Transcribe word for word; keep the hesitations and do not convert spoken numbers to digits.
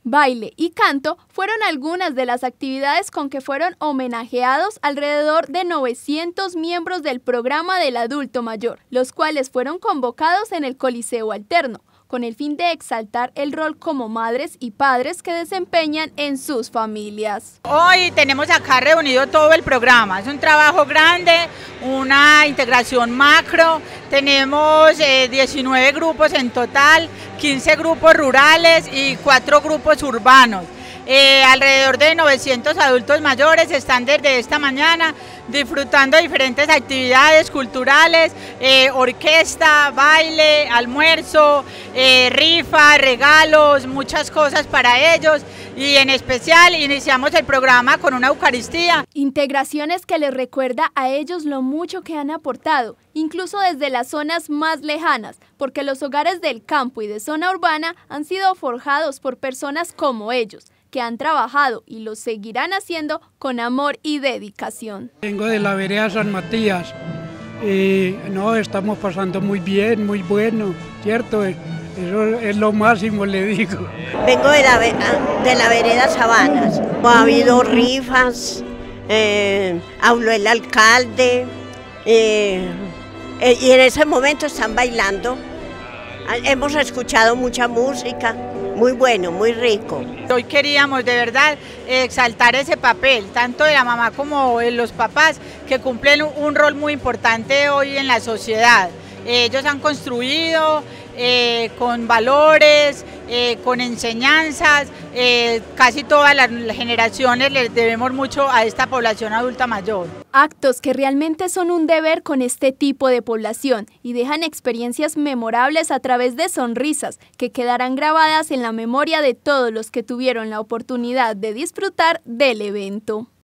Baile y canto fueron algunas de las actividades con que fueron homenajeados alrededor de novecientos miembros del programa del adulto mayor, los cuales fueron convocados en el Coliseo Alterno, con el fin de exaltar el rol como madres y padres que desempeñan en sus familias. Hoy tenemos acá reunido todo el programa, es un trabajo grande, una integración macro, tenemos eh, diecinueve grupos en total, quince grupos rurales y cuatro grupos urbanos. Eh, alrededor de novecientos adultos mayores están desde esta mañana disfrutando de diferentes actividades culturales, eh, orquesta, baile, almuerzo, eh, rifa, regalos, muchas cosas para ellos, y en especial iniciamos el programa con una Eucaristía. Integraciones que les recuerda a ellos lo mucho que han aportado, incluso desde las zonas más lejanas, porque los hogares del campo y de zona urbana han sido forjados por personas como ellos, que han trabajado y lo seguirán haciendo con amor y dedicación. Vengo de la vereda San Matías y no, estamos pasando muy bien, muy bueno, ¿cierto? Eso es lo máximo, le digo. Vengo de la, de la vereda Sabanas, ha habido rifas, eh, habló el alcalde eh, eh, y en ese momento están bailando. Hemos escuchado mucha música, muy bueno, muy rico. Hoy queríamos de verdad exaltar ese papel, tanto de la mamá como de los papás, que cumplen un rol muy importante hoy en la sociedad. Ellos han construido eh, con valores, eh, con enseñanzas, eh, casi todas las generaciones les debemos mucho a esta población adulta mayor. Actos que realmente son un deber con este tipo de población y dejan experiencias memorables a través de sonrisas que quedarán grabadas en la memoria de todos los que tuvieron la oportunidad de disfrutar del evento.